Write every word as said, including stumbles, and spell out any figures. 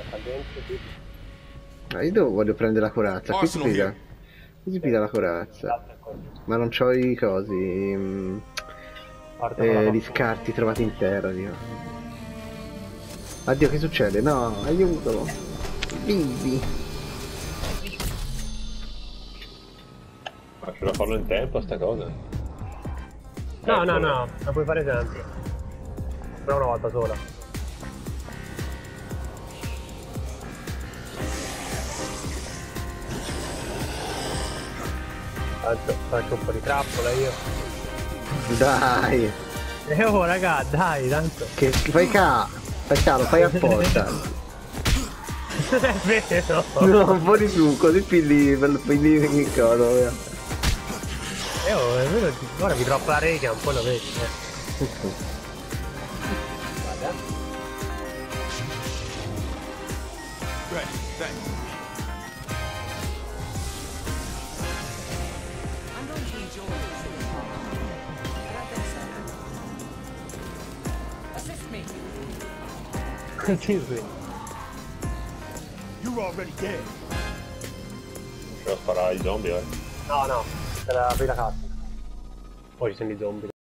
Sta dentro, sì. Ma io devo, voglio prendere la corazza. Qui si Arsenal piglia. here. Qui si piglia la corazza. L'altro è qua. Ma non c'ho i cosi. mm, Parte con la eh, gli tua. scarti trovati in terra, Dio. Addio, che succede? No, aiuto. Vivi. Ma riuscirò a farlo in tempo sta cosa? No, no, Eccolo. no, la puoi fare sempre. Però una volta sola. Faccio, faccio un po' di trappola io. Dai. E oh raga, dai, tanto. Che fai ca? Fai ca, lo fai apposta. Non è vero! No, un po' di su, così pigli, pigli il codo. via. E oh, è vero, ora mi troppa la rega, un po' lo vedi. Eh. Guarda. Right, thanks. I'm going to need yours. I don't think so. Assist me. Sì, sì. You're already dead. Riuscirò a sparare ai zombie, eh. No, no, te la apri la cassa. Poi ci sono i zombie.